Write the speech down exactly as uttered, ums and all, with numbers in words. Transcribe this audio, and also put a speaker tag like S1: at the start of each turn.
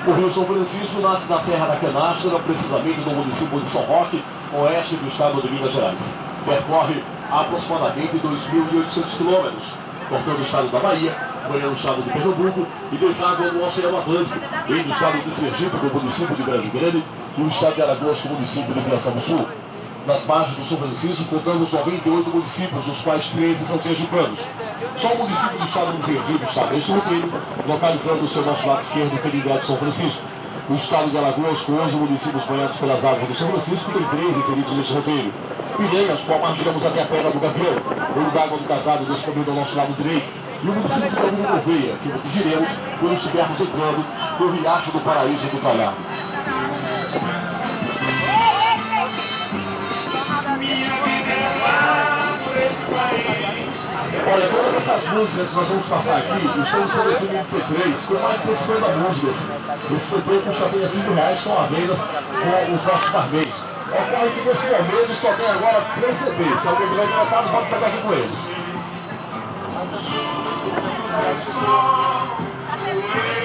S1: O Rio São Francisco nasce na Serra da Canastra, precisamente no município de São Roque, oeste do estado de Minas Gerais. Percorre aproximadamente dois mil e oitocentos quilômetros, cortando o estado da Bahia, banhando o estado de Pernambuco e deságua no Oceano Atlântico, entre o estado de Sergipe, com o município de Brejo Grande, e o estado de Alagoas, com o município de Piaçaba do Sul. Nas margens do São Francisco, contamos noventa e oito municípios, dos quais treze são sergipanos. Só o município do estado de Sergipe está neste roteiro, localizando o seu nosso lado esquerdo, que liga de São Francisco. O estado de Alagoas, com onze municípios banhados pelas águas do São Francisco, tem treze inseridos neste roteiro. Pinheiros, com a margem chegamos até a Pedra do Gavião, o lugar do casado descobrindo ao nosso lado direito. E o município de Caminho Gouveia, que diremos quando estivermos entrando no Riacho do Paraíso do Talhado. Olha, todas essas músicas que nós vamos passar aqui estão sendo sendo M P três com mais de cento e cinquenta músicas. Esse C D custa apenas cinco reais, estão à venda com os nossos parmeiros. Ocorre que nesse momento só tem agora três C Ds. Se alguém tiver interessado, pode pegar aqui com eles.